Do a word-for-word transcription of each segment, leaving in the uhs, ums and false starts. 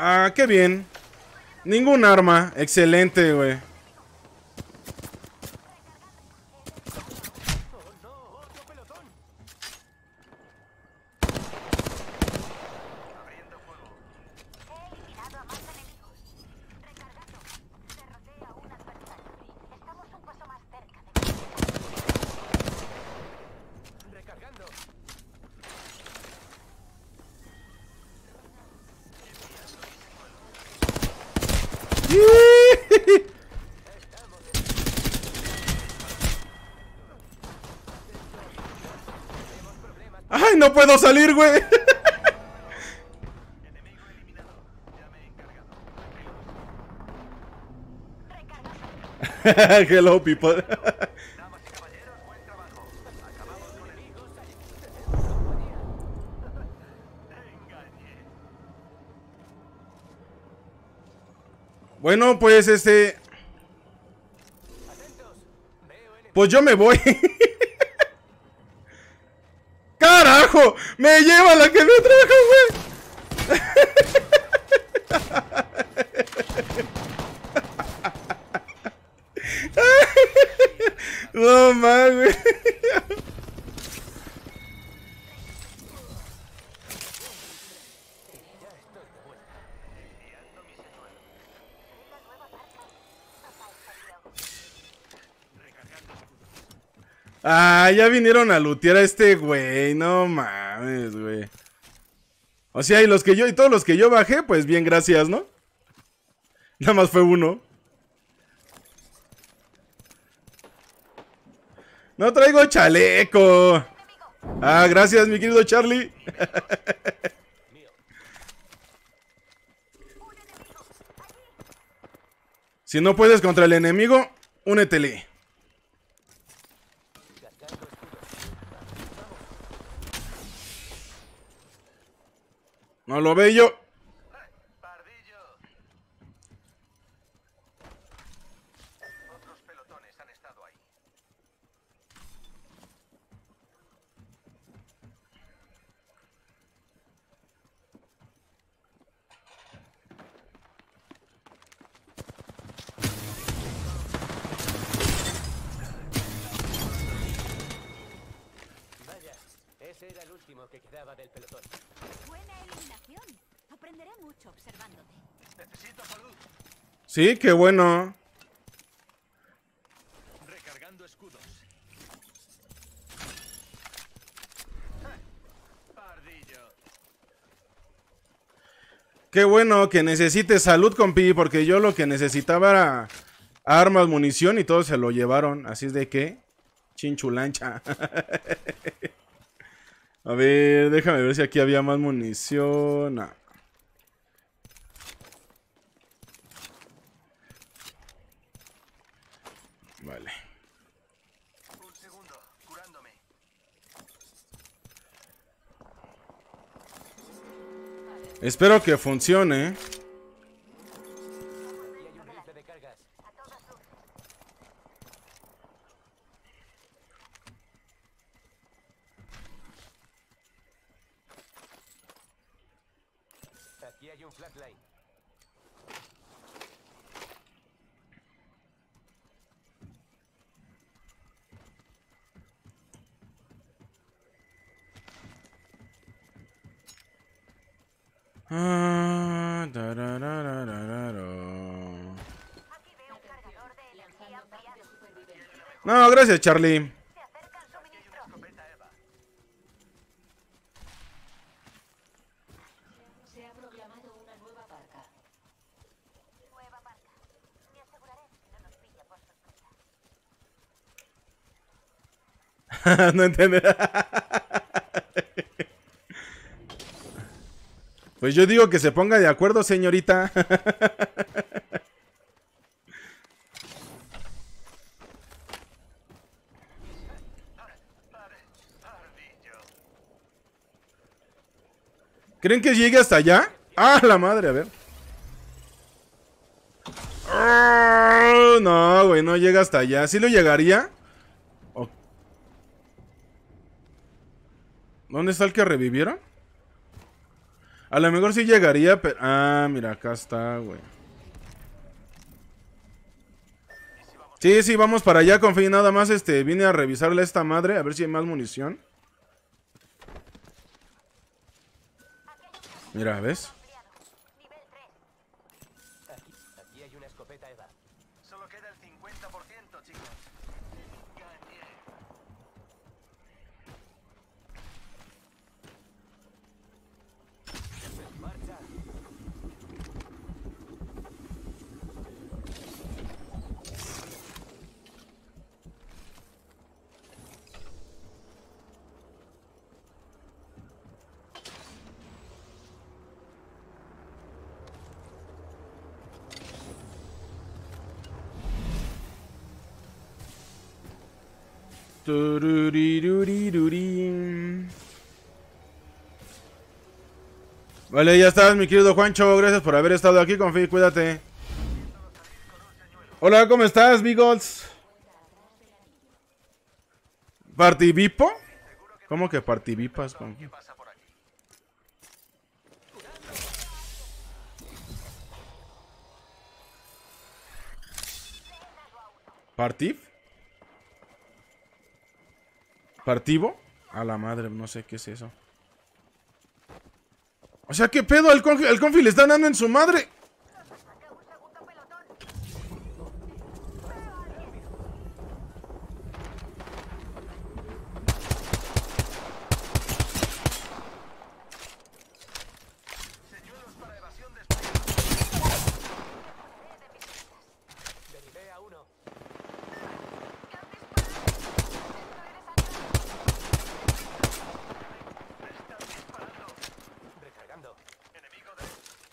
Ah, qué bien. Ningún arma. Excelente, güey. ¡Ay, no puedo salir, güey! Hello, people. Bueno, pues este... Pues yo me voy. ¡Carajo! ¡Me lleva la que me trajo, güey! No mames. Ah, ya vinieron a lootear a este güey. No mames, güey. O sea, y los que yo, y todos los que yo bajé, pues bien, gracias, ¿no? Nada más fue uno. No traigo chaleco. Ah, gracias, mi querido Charlie. Si no puedes contra el enemigo, únetele. No lo veo yo. Otros pelotones han estado ahí. Vaya, ese era el último que quedaba del pelotón. Buena eliminación. Aprenderé mucho observándote. Necesito salud. Sí, qué bueno. Recargando escudos. Pardillo. Qué bueno que necesites salud, compi, porque yo lo que necesitaba era armas, munición y todo se lo llevaron. Así es de que, chinchulancha. A ver, déjame ver si aquí había más munición. No. Vale. Un segundo, curándome. Espero que funcione. Aquí hay un rifle de cargas. Aquí hay un flatline. Ah, tararararararo. Aquí veo un cargador de energía ampliado. No, gracias, Charlie. Se acercan suministros. Escopeta Eva. Se ha proclamado una nueva parca. Nueva marca. Me aseguraré que no nos pilla por sorpresa. No entenderá. Pues yo digo que se ponga de acuerdo, señorita. Pardillo. ¿Creen que llegue hasta allá? ¡Ah, la madre! A ver. Oh, no, güey, no llega hasta allá. ¿Sí lo llegaría? Oh. ¿Dónde está el que revivieron? A lo mejor sí llegaría, pero... Ah, mira, acá está, güey. Sí, sí, vamos para allá, confí. Nada más, este, vine a revisarle a esta madre, a ver si hay más munición. Mira, ¿ves? Aquí, aquí hay una escopeta Eva. Solo queda el cincuenta por ciento, chicos. Gané. ¡Marcha! Tururiruriruri. Vale, ya estás, mi querido Juancho. Gracias por haber estado aquí, confí, cuídate. Hola, ¿cómo estás, Beagles? ¿Partivipo? ¿Cómo que partivipas? ¿Qué pasa por aquí? ¿Partiv? ¿Partivo? A la madre, no sé qué es eso. O sea, ¿qué pedo? El confi, el confi le están dando en su madre. Señuelos para evasión de Derivé a uno. Recargando. enemigo de...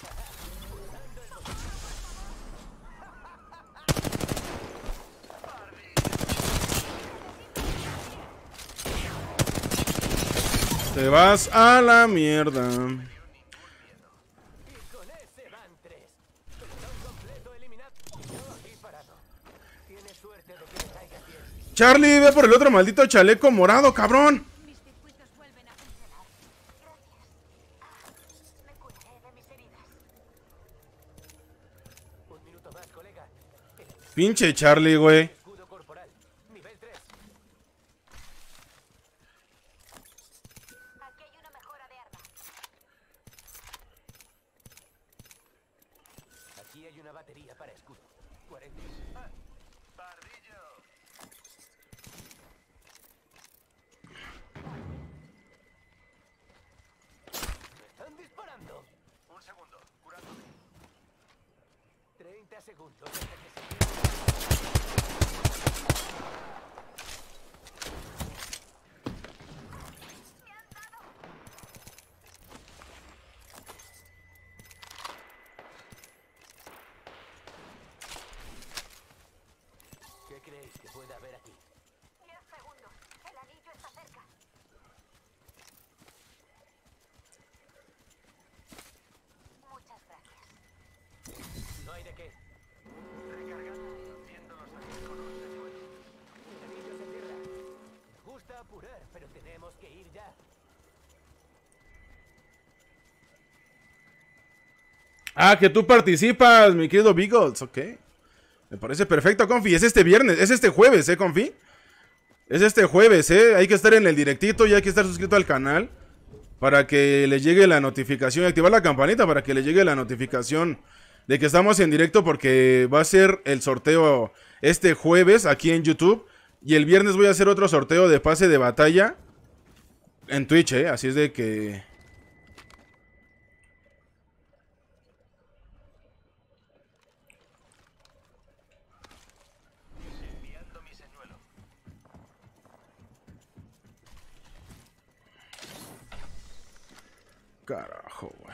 Te vas a la mierda. Y con ese van tres. Pelotón completo eliminado. Yo aquí parado. Tienes suerte de que le caiga bien. Charlie, ve por el otro maldito chaleco morado, cabrón. Mis circuitos vuelven a funcionar. Gracias. Ah, me curaré de mis heridas. Un minuto más, colega. El Pinche Charlie, güey. escudo corporal. Nivel tres. Aquí hay una mejora de arma. Aquí hay una batería para escudo. cuarenta. Pardillo. ¡Me están disparando! Un segundo. Curándome. treinta segundos hasta que se... ¿Qué creéis que pueda haber aquí? Diez segundos. El anillo está cerca. Muchas gracias. No hay de qué. Recargando. Viéndolos aquí con los señuelos. El anillo se cierra. Me gusta apurar, pero tenemos que ir ya. Ah, que tú participas, mi querido Beagles, ok. Me parece perfecto, confi. Es este viernes, es este jueves, eh, confi. Es este jueves, eh. Hay que estar en el directito y hay que estar suscrito al canal para que le llegue la notificación y activar la campanita para que le llegue la notificación de que estamos en directo, porque va a ser el sorteo este jueves aquí en YouTube y el viernes voy a hacer otro sorteo de pase de batalla en Twitch, eh. Así es de que... Enviando mi señuelo. Carajo, güey.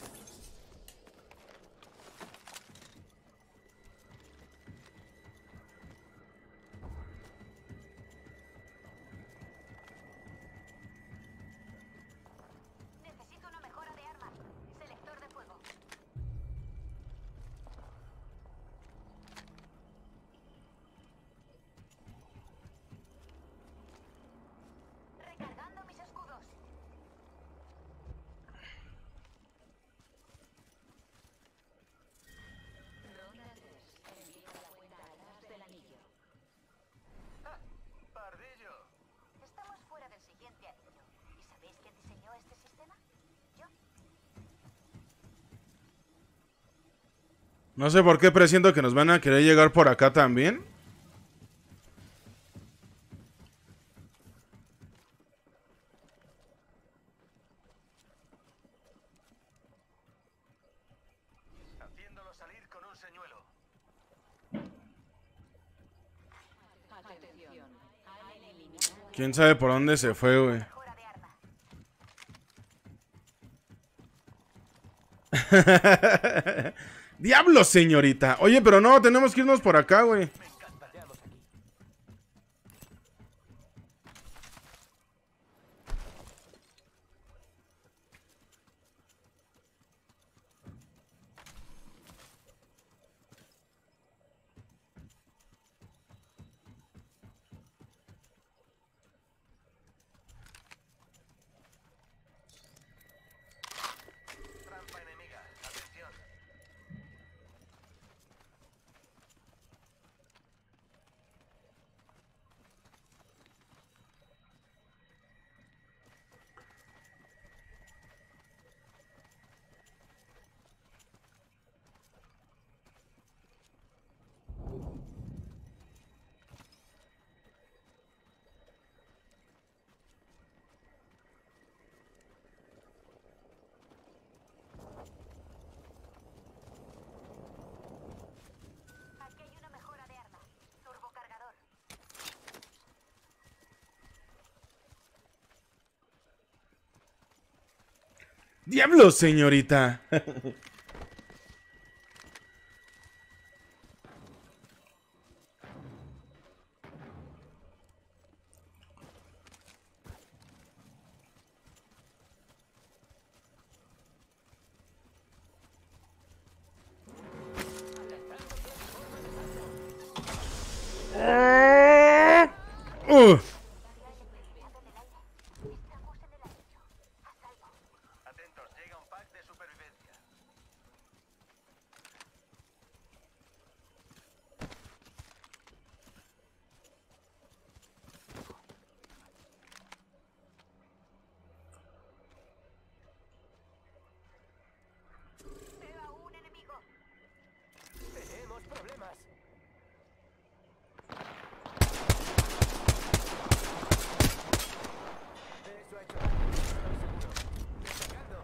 Necesito una mejora de armas. Selector de fuego. Recargando mis escudos. No sé por qué presiento que nos van a querer llegar por acá también. Haciéndolo salir con un señuelo. Atención. Han eliminado. ¿Quién sabe por dónde se fue, güey? Mejora de arma. ¡Diablos, señorita! Oye, pero no, tenemos que irnos por acá, güey. Veamos aquí. Trampa enemiga. Atención. Aquí hay una mejora de arma. Turbocargador. ¡Diablos, señorita! ¡Uh! Atentos, llega un pack de supervivencia. Veo a un enemigo. Tenemos problemas. Eso ha hecho daño. Estoy seguro. Despegando.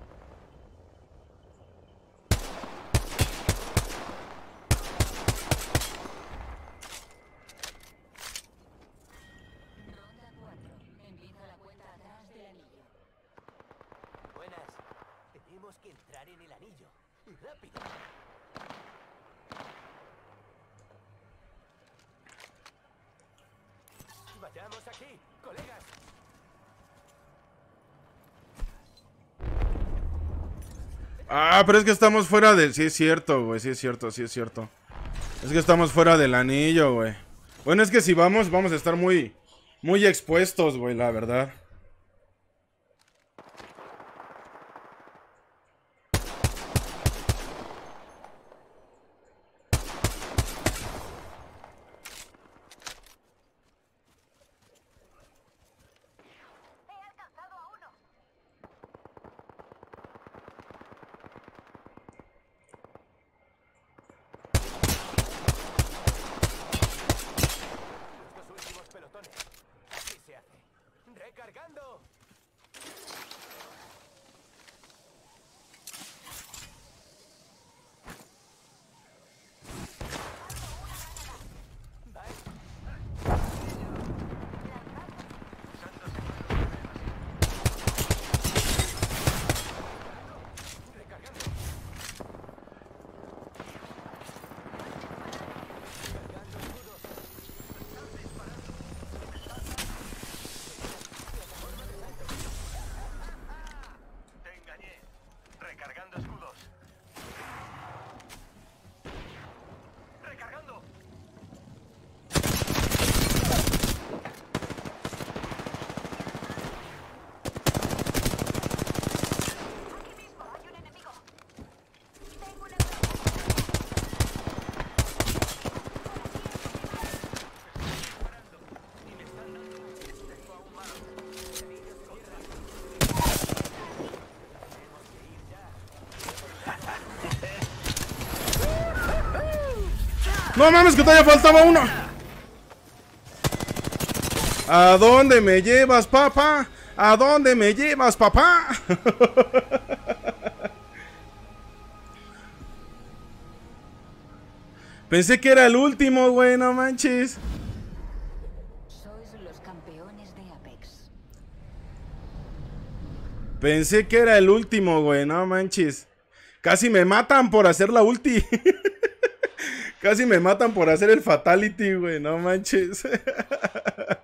Ronda cuatro. Empieza la cuenta atrás del anillo. Buenas. Tenemos que entrar en el anillo. Y rápido. Vayamos aquí, colegas. Ah, pero es que estamos fuera del... Sí es cierto, güey, sí es cierto, sí es cierto. Es que estamos fuera del anillo, güey. Bueno, es que si vamos, vamos a estar muy... Muy expuestos, güey, la verdad. He alcanzado a uno. Los dos últimos pelotones. Así se hace. Recarga. No mames, que todavía faltaba uno. ¿A dónde me llevas, papá? ¿A dónde me llevas, papá? Pensé que era el último, güey, no manches. Sois los campeones de Apex. Pensé que era el último, güey, no manches. Casi me matan por hacer la ulti. Casi me matan por hacer el fatality, güey, no manches.